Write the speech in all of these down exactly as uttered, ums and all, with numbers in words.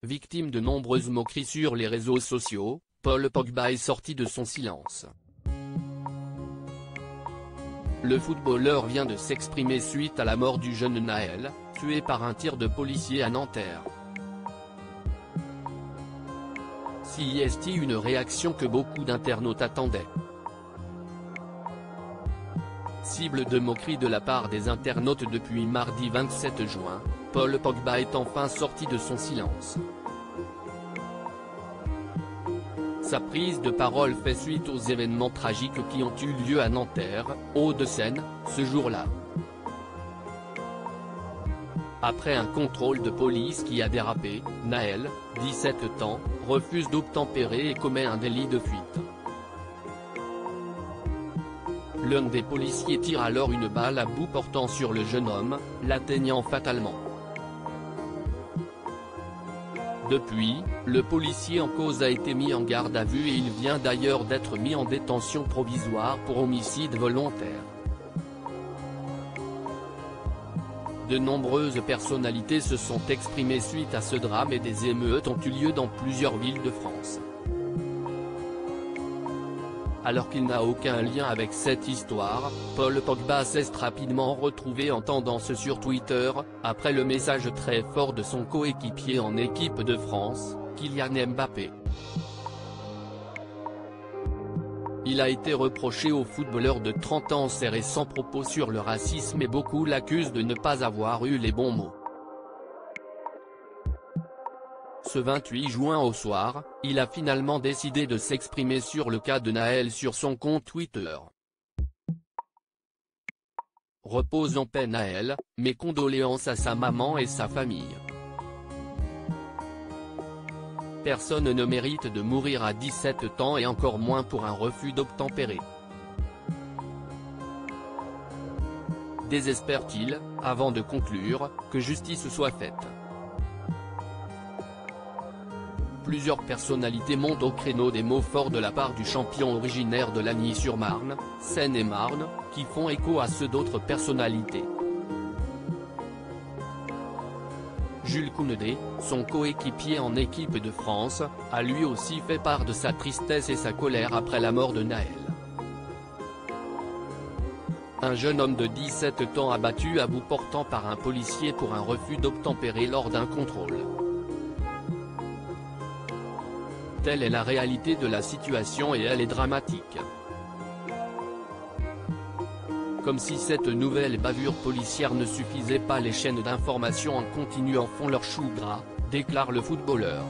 Victime de nombreuses moqueries sur les réseaux sociaux, Paul Pogba est sorti de son silence. Le footballeur vient de s'exprimer suite à la mort du jeune Naël, tué par un tir de policier à Nanterre. Si est une réaction que beaucoup d'internautes attendaient. Cible de moquerie de la part des internautes depuis mardi vingt-sept juin, Paul Pogba est enfin sorti de son silence. Sa prise de parole fait suite aux événements tragiques qui ont eu lieu à Nanterre, Hauts-de-Seine, ce jour-là. Après un contrôle de police qui a dérapé, Naël, dix-sept ans, refuse d'obtempérer et commet un délit de fuite. L'un des policiers tire alors une balle à bout portant sur le jeune homme, l'atteignant fatalement. Depuis, le policier en cause a été mis en garde à vue et il vient d'ailleurs d'être mis en détention provisoire pour homicide volontaire. De nombreuses personnalités se sont exprimées suite à ce drame et des émeutes ont eu lieu dans plusieurs villes de France. Alors qu'il n'a aucun lien avec cette histoire, Paul Pogba s'est rapidement retrouvé en tendance sur Twitter, après le message très fort de son coéquipier en équipe de France, Kylian Mbappé. Il a été reproché au footballeur de trente ans serré sans propos sur le racisme et beaucoup l'accusent de ne pas avoir eu les bons mots. Ce vingt-huit juin au soir, il a finalement décidé de s'exprimer sur le cas de Naël sur son compte Twitter. Repose en paix Naël, mes condoléances à sa maman et sa famille. Personne ne mérite de mourir à dix-sept ans et encore moins pour un refus d'obtempérer. Désespère-t-il, avant de conclure, que justice soit faite. Plusieurs personnalités montent au créneau des mots forts de la part du champion originaire de Lagny-sur-Marne, Seine-et-Marne, qui font écho à ceux d'autres personnalités. Jules Koundé, son coéquipier en équipe de France, a lui aussi fait part de sa tristesse et sa colère après la mort de Naël. Un jeune homme de dix-sept ans abattu à bout portant par un policier pour un refus d'obtempérer lors d'un contrôle. Telle est la réalité de la situation et elle est dramatique. Comme si cette nouvelle bavure policière ne suffisait pas, les chaînes d'information en continu en font leur chou gras, déclare le footballeur.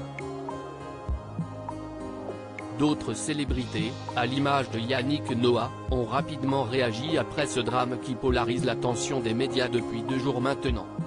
D'autres célébrités, à l'image de Yannick Noah, ont rapidement réagi après ce drame qui polarise l'attention des médias depuis deux jours maintenant.